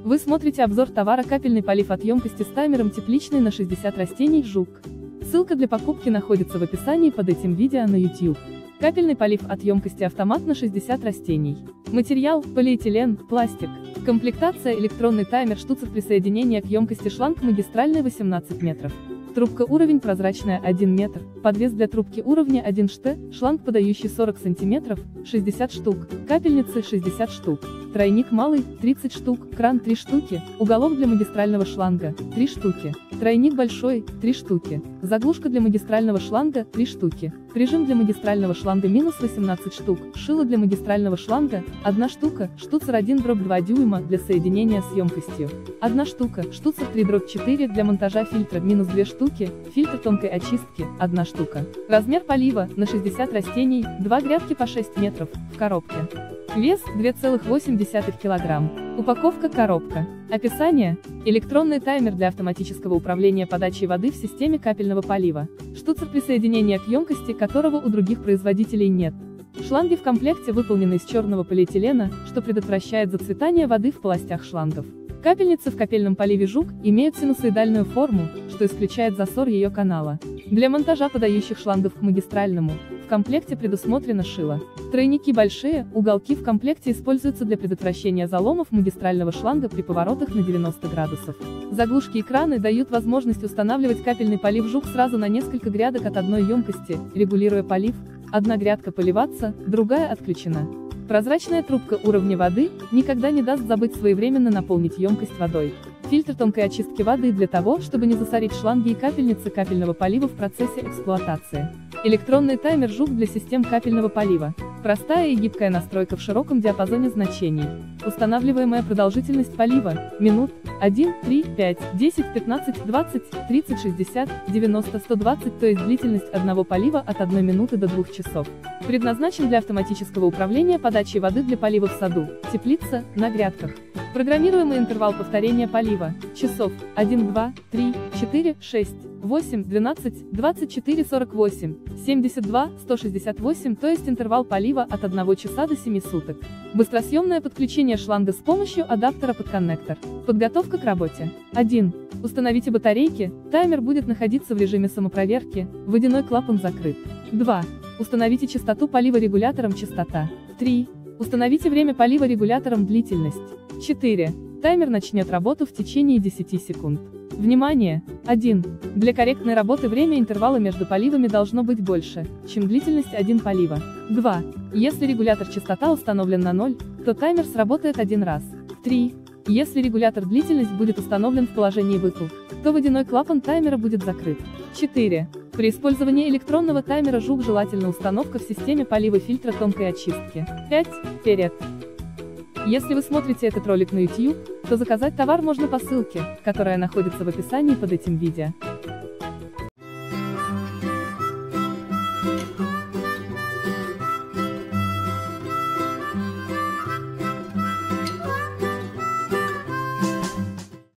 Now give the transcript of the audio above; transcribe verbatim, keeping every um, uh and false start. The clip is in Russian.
Вы смотрите обзор товара капельный полив от емкости с таймером тепличный на шестьдесят растений «Жук». Ссылка для покупки находится в описании под этим видео на YouTube. Капельный полив от емкости автомат на шестьдесят растений. Материал – полиэтилен, пластик. Комплектация – электронный таймер, штуцер присоединения к емкости, шланг магистральный восемнадцать метров. Трубка уровень прозрачная один метр, подвес для трубки уровня один шт, шланг подающий сорок сантиметров, шестьдесят штук, капельницы шестьдесят штук, тройник малый тридцать штук, кран три штуки, уголок для магистрального шланга три штуки, тройник большой три штуки, заглушка для магистрального шланга три штуки, прижим для магистрального шланга минус восемнадцать штук, шило для магистрального шланга одна штука, штуцер один дробь два дюйма для соединения с емкостью одна штука, штуцер три дробь четыре для монтажа фильтра минус две штуки, фильтр тонкой очистки одна штука. Размер полива на шестьдесят растений, два грядки по шесть метров, в коробке. Вес два целых восемь десятых килограмм. Упаковка, коробка. Описание. Электронный таймер для автоматического управления подачей воды в системе капельного полива. Штуцер присоединения к емкости, которого у других производителей нет. Шланги в комплекте выполнены из черного полиэтилена, что предотвращает зацветание воды в полостях шлангов. Капельницы в капельном поливе «Жук» имеют синусоидальную форму, что исключает засор ее канала. Для монтажа подающих шлангов к магистральному, в комплекте предусмотрено шило. Тройники большие, уголки в комплекте используются для предотвращения заломов магистрального шланга при поворотах на девяносто градусов. Заглушки и краны дают возможность устанавливать капельный полив «Жук» сразу на несколько грядок от одной емкости, регулируя полив. Одна грядка поливаться, другая отключена. Прозрачная трубка уровня воды никогда не даст забыть своевременно наполнить емкость водой. Фильтр тонкой очистки воды для того, чтобы не засорить шланги и капельницы капельного полива в процессе эксплуатации. Электронный таймер «Жук» для систем капельного полива. Простая и гибкая настройка в широком диапазоне значений. Устанавливаемая продолжительность полива – минут, один, три, пять, десять, пятнадцать, двадцать, тридцать, шестьдесят, девяносто, сто двадцать, то есть длительность одного полива от одной минуты до двух часов. Предназначен для автоматического управления подачей воды для полива в саду, теплица, на грядках. Программируемый интервал повторения полива – часов, один, два, три, четыре, шесть, восемь, двенадцать, двадцать четыре, сорок восемь, семьдесят два, сто шестьдесят восемь, то есть интервал полива от одного часа до семи суток. Быстросъемное подключение шланга с помощью адаптера под коннектор. Подготовка к работе. один. Установите батарейки, таймер будет находиться в режиме самопроверки, водяной клапан закрыт. два. Установите частоту полива регулятором частота. три. Установите время полива регулятором длительность. четыре. Таймер начнет работу в течение десяти секунд. Внимание! один. Для корректной работы время интервала между поливами должно быть больше, чем длительность один полива. два. Если регулятор частота установлен на ноль, то таймер сработает один раз. три. Если регулятор длительность будет установлен в положении выкл, то водяной клапан таймера будет закрыт. четыре. При использовании электронного таймера «Жук» желательна установка в системе полива фильтра тонкой очистки. пять. Вперед! Если вы смотрите этот ролик на YouTube, то заказать товар можно по ссылке, которая находится в описании под этим видео.